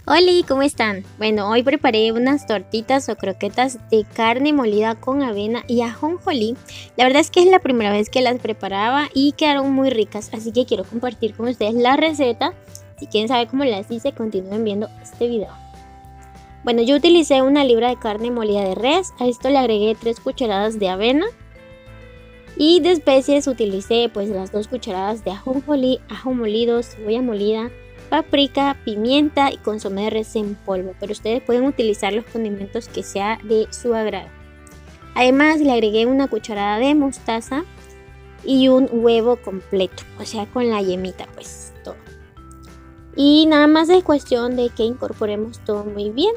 Hola, ¿cómo están? Bueno, hoy preparé unas tortitas o croquetas de carne molida con avena y ajonjolí. La verdad es que es la primera vez que las preparaba y quedaron muy ricas, así que quiero compartir con ustedes la receta. Si quieren saber cómo las hice, continúen viendo este video. Bueno, yo utilicé una libra de carne molida de res, a esto le agregué 3 cucharadas de avena y de especies utilicé pues las 2 cucharadas de ajonjolí, ajo molido, cebolla molida, paprika, pimienta y consomé de res en polvo, pero ustedes pueden utilizar los condimentos que sea de su agrado. Además le agregué una cucharada de mostaza y un huevo completo, o sea con la yemita pues todo. Y nada más es cuestión de que incorporemos todo muy bien.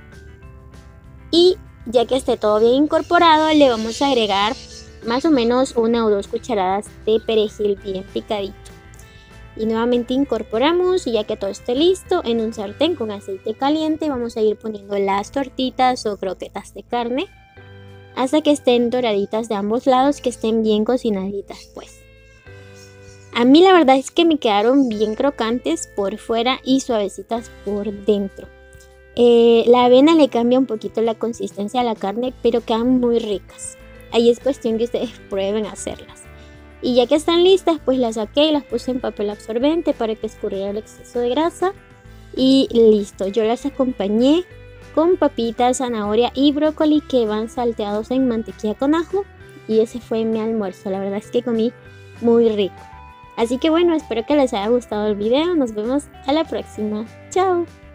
Y ya que esté todo bien incorporado, le vamos a agregar más o menos 1 o 2 cucharadas de perejil bien picadito. Y nuevamente incorporamos, y ya que todo esté listo, en un sartén con aceite caliente vamos a ir poniendo las tortitas o croquetas de carne hasta que estén doraditas de ambos lados, que estén bien cocinaditas pues. A mí la verdad es que me quedaron bien crocantes por fuera y suavecitas por dentro. La avena le cambia un poquito la consistencia a la carne, pero quedan muy ricas. Ahí es cuestión que ustedes prueben hacerlas. Y ya que están listas, pues las saqué y las puse en papel absorbente para que escurriera el exceso de grasa. Y listo, yo las acompañé con papitas, zanahoria y brócoli que van salteados en mantequilla con ajo. Y ese fue mi almuerzo, la verdad es que comí muy rico. Así que bueno, espero que les haya gustado el video, nos vemos a la próxima. ¡Chao!